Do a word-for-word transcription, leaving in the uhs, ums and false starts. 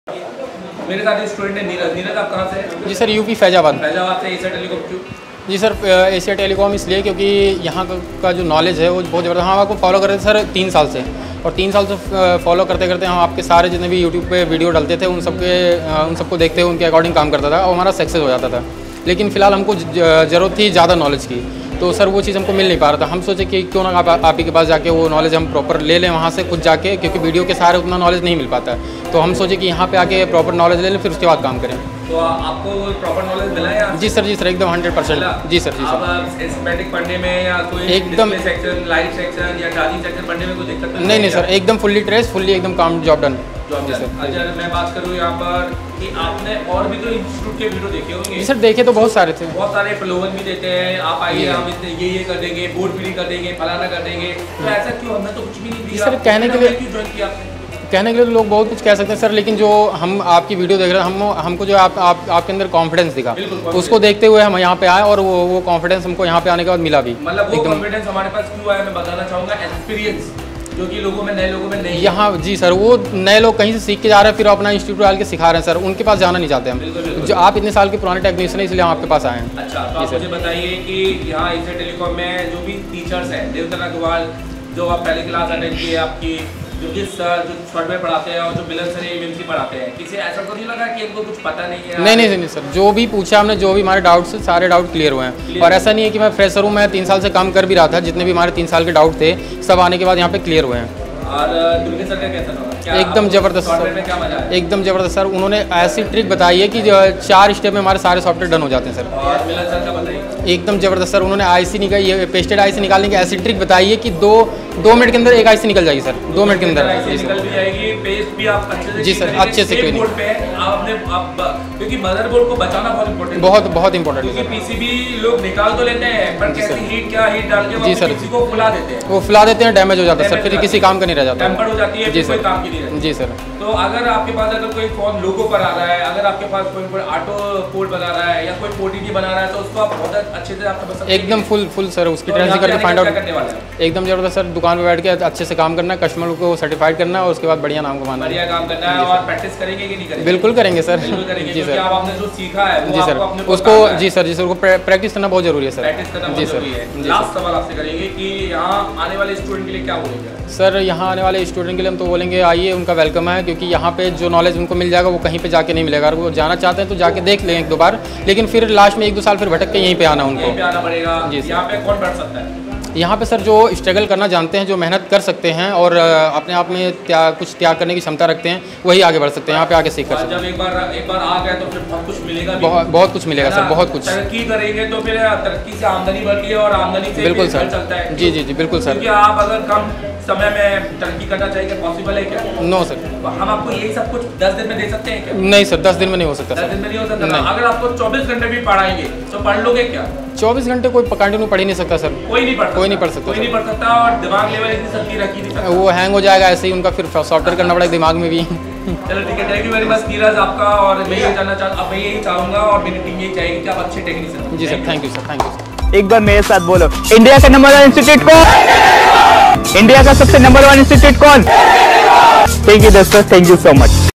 मेरे साथ स्टूडेंट है नीरज। नीरज आप कहाँ से? जी सर, यूपी फैजाबाद। फैजाबाद से एशिया टेलीकॉम क्यों? जी सर, एशिया टेलीकॉम इसलिए क्योंकि यहाँ का जो नॉलेज है वो बहुत ज़बरदस्त। हम आपको फॉलो कर रहे थे सर तीन साल से, और तीन साल से फॉलो करते करते हम आपके सारे जितने भी यूट्यूब पे वीडियो डालते थे उन सबके उन सबको देखते हुए उनके अकॉर्डिंग काम करता था और हमारा सक्सेस हो जाता था। लेकिन फ़िलहाल हमको ज़रूरत थी ज़्यादा नॉलेज की, तो सर वो चीज़ हमको मिल नहीं पा रहा था। हम सोचे कि क्यों ना आप आप ही के पास जाके वो नॉलेज हम प्रॉपर ले लें वहाँ से खुद जाके, क्योंकि वीडियो के सारे उतना नॉलेज नहीं मिल पाता है। तो हम सोचे कि यहाँ पे आके प्रॉपर नॉलेज ले लें, फिर उसके बाद काम करें। तो आपको प्रॉपर नॉलेज मिला है? जी सर, जी सर, एकदम हंड्रेड परसेंट। जी सर, जी सर। सिस्टमैटिक पढ़ने में या कोई एकदम सेक्शन, लाइव सेक्शन या चार्जिंग सेक्शन पढ़ने में कोई दिक्कत नहीं? नहीं सर, एकदम फुल्ली ट्रेस, फुल्ली एकदम काम जॉब डन। जी सर। अच्छा, मैं बात करूँ यहाँ पर कि आपने और भी तो इंस्टीट्यूट के वीडियो देखे होंगे? जी सर, देखे तो बहुत सारे थे। बहुत सारे प्रलोभन भी देते हैं, आप आइए हम इससे ये ये कर देंगे, बोर्ड फ्री कर देंगे, फलाना कर देंगे। तो ऐसा क्यों? हमने तो कुछ भी नहीं दिया। सर कहने के लिए क्यों ज्वाइन किया आपने? कहने के लिए तो लोग बहुत कुछ कह सकते हैं सर, लेकिन जो हम आपकी वीडियो देख रहे हैं, हम हमको जो आप, आप आपके अंदर कॉन्फिडेंस दिखा, उसको देखते हुए हम यहाँ पे आए और वो वो कॉन्फिडेंस हमको यहाँ पे आने के बाद मिला भी। मतलब वो कॉन्फिडेंस हमारे पास क्यों आया, मैं बताना चाहूँगा। एक्सपीरियंस जो कि लोगों में, नए लोगों में नहीं। यहाँ जी सर, वो नए लोग कहीं से सीख के जा रहे हैं, फिर अपना इंस्टीट्यूट डाल के सिखा रहे हैं सर, उनके पास जाना नहीं चाहते हम। जो आप इतने साल के पुराने टेक्नीशियन है, इसलिए हम आपके पास आए हैं। अच्छा, तो आप मुझे बताइए कि यहाँ एशिया टेलीकॉम में जो भी टीचर्स हैं, देवतन अग्रवाल जो आप पहली क्लास अटेंड किए, आपकी जो कि सर जो शॉर्ट में पढ़ाते हैं और जो मिलन सर एमएमसी पढ़ाते हैं, किसी ऐसा तो नहीं लगा कि इनको कुछ पता नहीं है? नहीं नहीं नहीं सर, जो भी पूछा हमने, जो भी हमारे डाउट्स सारे डाउट क्लियर हुए हैं। और ऐसा नहीं है कि मैं फ्रेशर हूँ, मैं तीन साल से काम कर भी रहा था। जितने भी हमारे तीन साल के डाउट थे सब आने के बाद यहाँ पे क्लियर हुए हैं। और दुर्गे सर का कैसा लगा? एकदम ज़बरदस्त सर, क्या मजा है? एकदम ज़बरदस्त सर। उन्होंने ऐसी ट्रिक बताई है कि चार स्टेप में हमारे सारे सॉफ्टवेयर डन हो जाते हैं सर। और मिलन सर का बताइए। एकदम ज़बरदस्त सर, उन्होंने आईसी निकाल, ये पेस्टेड आईसी निकालने की ऐसी ट्रिक बताई है कि दो दो मिनट के अंदर एक आईसी निकल जाएगी सर, दो मिनट के अंदर निकल भी जाएगी। पेस्ट भी आप अच्छे से जी सर, अच्छे से क्लियर बोर्ड पे आपने आप, क्योंकि मदरबोर्ड को बचाना बहुत इंपॉर्टेंट, बहुत बहुत इंपॉर्टेंट है सर। पीसीबी लोग निकाल तो लेते हैं, पर कैसी हीट क्या हीट डाल के जी सर पीसी को फुला देते हैं, वो फुला देते हैं, डैमेज हो जाता है सर, फिर किसी काम का नहीं रह जाता, टेम्पर हो जाती है, जी कोई सर, काम की नहीं रहती। जी सर। तो अगर आपके पास अगर कोई फोन लोगो पर आ रहा है, अगर आपके पास कोई कोई ऑटो पोर्ट बना रहा है या कोई पोर्टिटी बना रहा है, तो उसको आप बहुत अच्छे से आप समझ सकते हैं। एकदम फुल फुल सर, उसकी ट्रेनिंग करके फाइंड आउट एकदम जबरदस्त सर। दुकान पे बैठ के अच्छे से काम करना है, कस्टमर को सर्टिफाइड करना है और उसके बाद बढ़िया नाम कमाना है, बढ़िया काम करना है। और प्रैक्टिस करेंगे कि नहीं करेंगे? बिल्कुल करेंगे सर, जी सर। आप आपने जो सीखा है जी सर, उसको जी सर, जी सर, उसको प्रैक्टिस करना बहुत जरूरी है सर। प्रैक्टिस करना बहुत जरूरी है। लास्ट सवाल आपसे करेंगे कि यहाँ आने वाले स्टूडेंट के लिए क्या बोलेंगे? सर यहाँ आने वाले स्टूडेंट के लिए हम तो बोलेंगे आइए, उनका वेलकम है, क्योंकि यहाँ पे जो नॉलेज उनको मिल जाएगा वो कहीं पे जाके नहीं मिलेगा। अगर वो जाना चाहते हैं तो जाके देख लें एक दो बार, लेकिन फिर लास्ट में एक दो साल फिर भटक के यहीं पे आना उनको, यहीं पे आना पड़ेगा। जी, यहाँ पे कौन बैठ सकता है? यहाँ पे सर जो स्ट्रगल करना जानते हैं, जो मेहनत कर सकते हैं और अपने आप में त्याग कुछ त्याग करने की क्षमता रखते हैं, वही आगे बढ़ सकते हैं। यहाँ पे आके सीख कर सकते हैं। जब एक बार एक बार आ गए तो फिर बहुत कुछ मिलेगा, बहुत बहुत कुछ मिलेगा सर, बहुत कुछ। तरक्की करेंगे तो फिर तरक्की से आमदनी बढ़ती है और आमदनी से बिल्कुल सर चलता है। जी जी जी बिल्कुल सर। क्योंकि आप अगर कम समय में तरक्की करना चाहिए, पॉसिबल है क्या? No sir. तो हम आपको यही सब कुछ दस दिन में दे सकते हैं क्या? नहीं सर, दस दिन में नहीं हो सकता। दस दिन में नहीं हो सकता। अगर आपको चौबीस घंटे भी पढ़ाएंगे तो पढ़ लोगे क्या? चौबीस घंटे कोई कंटिन्यू पढ़ ही नहीं सकता सर, कोई नहीं पढ़ कोई नहीं पढ़ सकता, कोई नहीं पढ़ सकता। और दिमाग लेवल इतनी शक्ति रखी नहीं सकता, वो हैंग हो जाएगा ऐसे ही, उनका फिर सॉफ्टवेयर करना पड़ेगा दिमाग में भी। चलो ठीक है, thank you very much Neeraj आपका। और मैं ये जानना चाहता अब मैं यही चाहूँगा और मेरी टीम यही चाहेगी कि आप अच्छे टेक्नीशियन। जी sir, thank you sir, thank you sir. एक बार मेरे साथ बोलो, इंडिया का नंबर वन इंस्टीट्यूट कौन? इंडिया का सबसे नंबर वन इंस्टीट्यूट कौन? थैंक यू दोस्तों, थैंक यू सो मच।